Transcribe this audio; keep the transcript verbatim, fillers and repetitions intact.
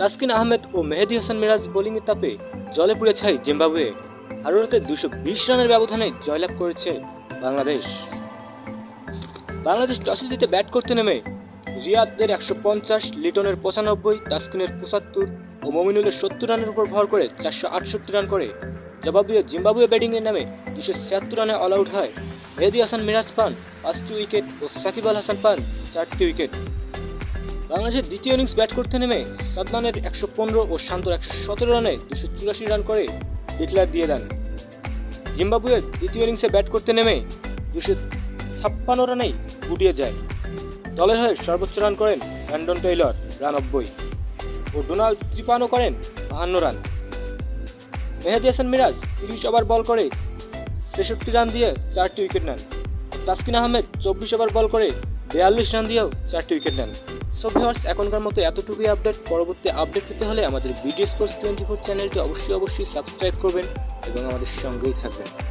তাসকিন আহমেদ ও মেহেদী হাসান মিরাজ বোলিংয়ে তাপে জলে পুড়ে ছাই জিম্বাবুয়ে। হারুরাতে দুশো বিশ রানের ব্যবধানে জয়লাভ করেছে বাংলাদেশ। বাংলাদেশ টসে জিতে ব্যাট করতে নেমে রিয়াদের একশো পঞ্চাশ, লিটনের পঁচানব্বই, তাসকিনের পঁচাত্তর ও মমিনুলের সত্তর রানের উপর ভর করে চারশো আটষট্টি রান করে জবাব দিয়ে জিম্বাবুয়ে ব্যাটিংয়ে নামে দুশো ছিয়াত্তর রানে অল আউট হয়। মেহেদী হাসান মিরাজ পান পাঁচটি উইকেট ও সাকিব আল হাসান পান চারটি উইকেট। বাংলাদেশের দ্বিতীয় ইনিংস ব্যাট করতে নেমে সাদমানের একশো পনেরো ও শান্তর একশো সতেরো রানে দুশো চুরাশি রান করে ডিক্লেয়ার দিয়ে দেন। জিম্বাবুয়ে দ্বিতীয় ইনিংসে ব্যাট করতে নেমে দুশো ছাপ্পান্ন রানেই গুটিয়ে যায়। দলের হয়ে সর্বোচ্চ রান করেন ব্র্যান্ডন টেইলর বিরানব্বই ও ডোনাল্ড ত্রিপানো করেন বাহান্ন রান। মেহেদী হাসান মিরাজ তিরিশ ওভার বল করে ছেষট্টি রান দিয়ে চারটি উইকেট নেন। তাসকিন আহমেদ চব্বিশ ওভার বল করে বিয়াল্লিশ রান দিয়েও চারটি উইকেট নেন। সো ভিউয়ার্স, এখনকার মতো এতটুকুই আপডেট। পরবর্তী আপডেট পেতে হলে আমাদের বিডি স্পোর্টস টোয়েন্টি ফোর চ্যানেলটি অবশ্যই অবশ্যই সাবস্ক্রাইব করবেন এবং আমাদের সঙ্গেই থাকবেন।